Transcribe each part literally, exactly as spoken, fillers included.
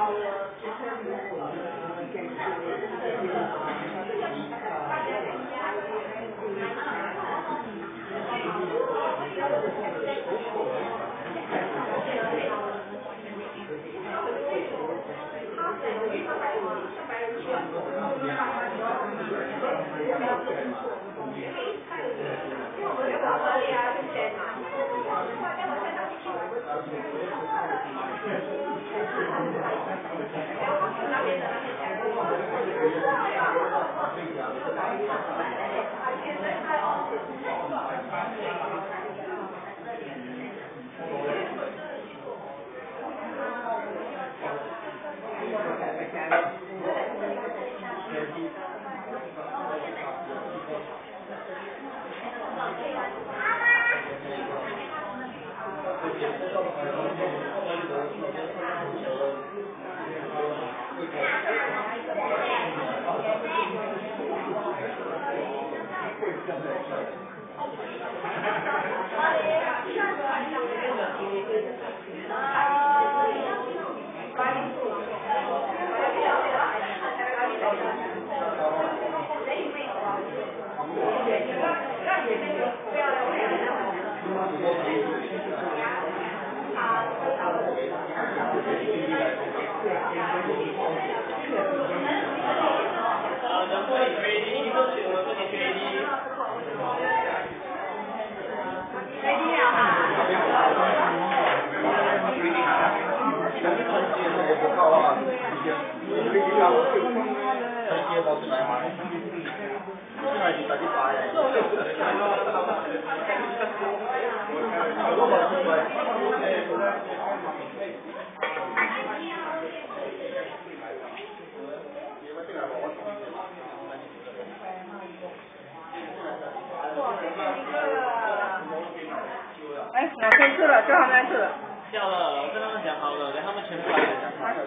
哎，哪可以吃了？叫他们来吃了。 叫了，我跟他们讲好了，等他们全部来了。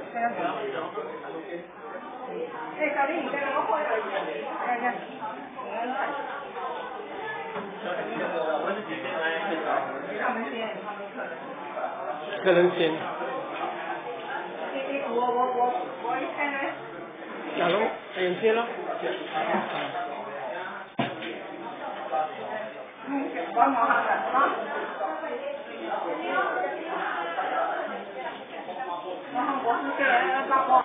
哎，小丽，你跟他们换了一下，看一下。 我是几点来？ 他们先。 一个人先。 我我我我一看呢。 假如眼先咯。 嗯，我马上来啊。然后我是给人家包。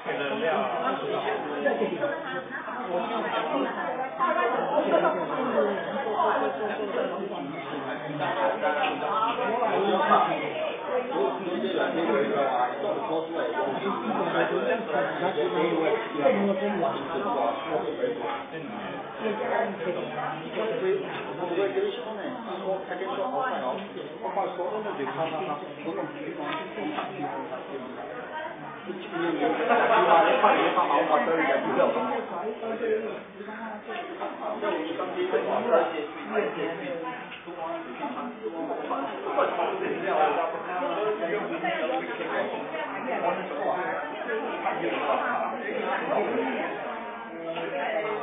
Thank you.